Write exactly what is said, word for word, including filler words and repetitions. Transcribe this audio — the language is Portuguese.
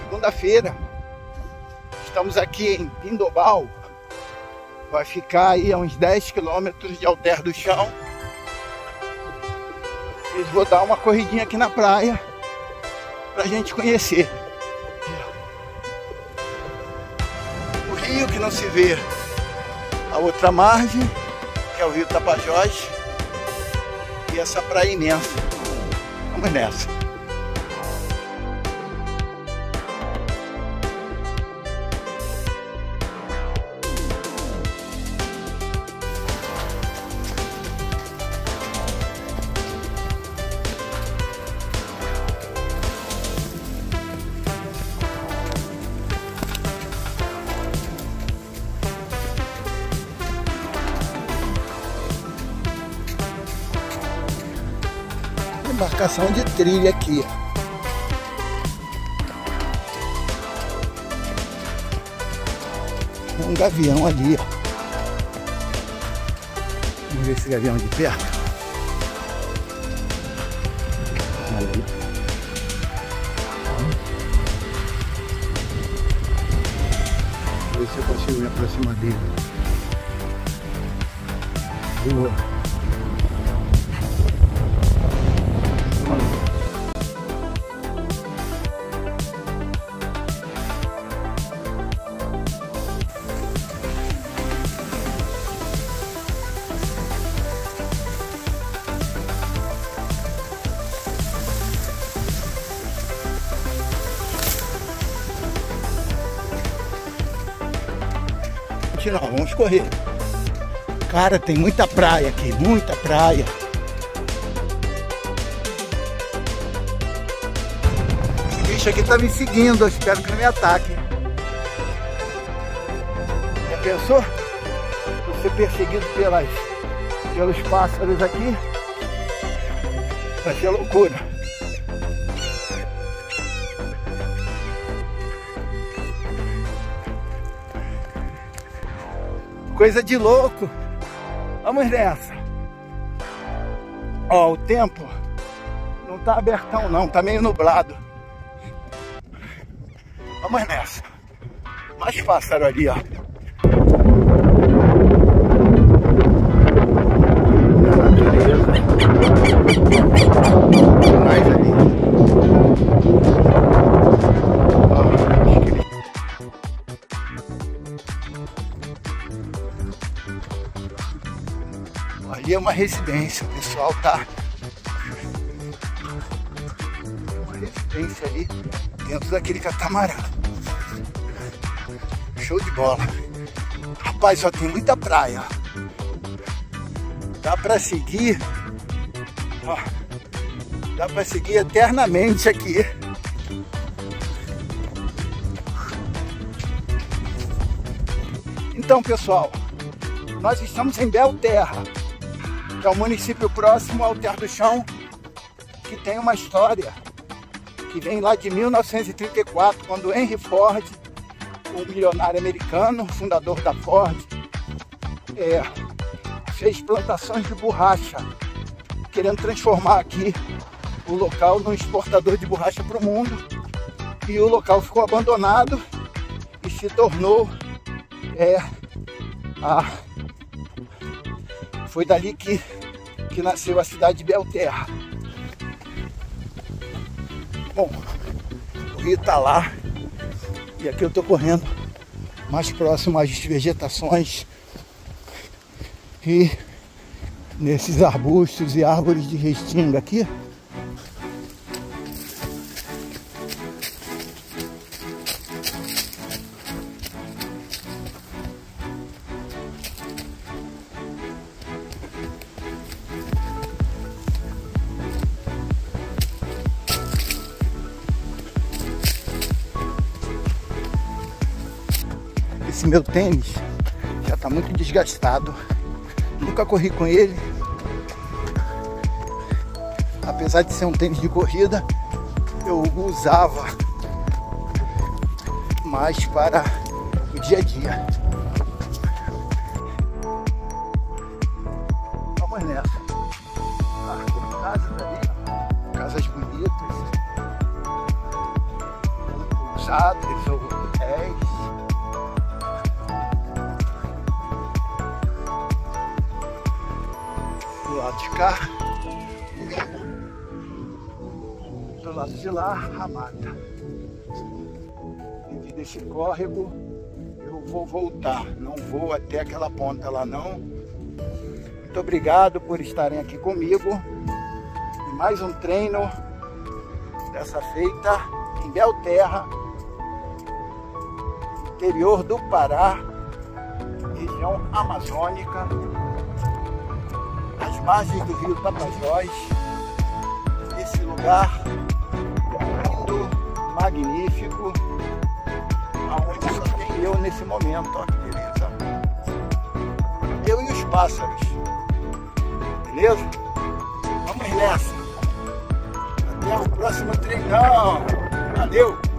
segunda-feira. Estamos aqui em Pindobal. Vai ficar aí a uns dez quilômetros de Alter do Chão. E vou dar uma corridinha aqui na praia pra gente conhecer o rio que não se vê, a outra margem, que é o rio Tapajós, e essa praia imensa. Vamos nessa. Embarcação de trilha aqui. Tem um gavião ali, ó. Vamos ver esse gavião de perto. Ali. Vamos ver se eu consigo me aproximar dele. Boa. Não, vamos correr. Cara, tem muita praia aqui, muita praia. Esse bicho aqui tá me seguindo, eu espero que não me ataque. Já pensou? Você perseguido pelas, pelos pássaros aqui? Vai ser loucura. Coisa de louco. Vamos nessa. Ó, o tempo não tá abertão não, tá meio nublado. Vamos nessa. Mais pássaro ali, ó. Na natureza. Mais ali. Ali é uma residência, o pessoal tá. Uma residência ali dentro daquele catamarã. Show de bola. Rapaz, só tem muita praia. Dá pra seguir. Ó, dá pra seguir eternamente aqui. Então, pessoal, nós estamos em Belterra, que é o município próximo ao Alter do Chão, que tem uma história que vem lá de mil novecentos e trinta e quatro, quando Henry Ford, um milionário americano, fundador da Ford, é, fez plantações de borracha, querendo transformar aqui o local num exportador de borracha para o mundo. E o local ficou abandonado e se tornou é, a Foi dali que, que nasceu a cidade de Belterra. Bom, o rio tá lá. E aqui eu tô correndo mais próximo às vegetações. E nesses arbustos e árvores de restinga aqui. Esse meu tênis já está muito desgastado. Nunca corri com ele. Apesar de ser um tênis de corrida, eu usava mais para o dia a dia. Vamos nessa. Ah, tem casas ali, casas bonitas. Sagres ou Réis. Do lado de cá, do lado de lá, a mata. Devido a esse córrego, eu vou voltar, não vou até aquela ponta lá não. Muito obrigado por estarem aqui comigo. E mais um treino dessa feita em Belterra, interior do Pará, região amazônica, às margens do rio Tapajós. Esse lugar lindo, magnífico, aonde só tem eu nesse momento, ó, beleza? Eu e os pássaros, beleza? Vamos nessa! Até o próximo treinão! Valeu!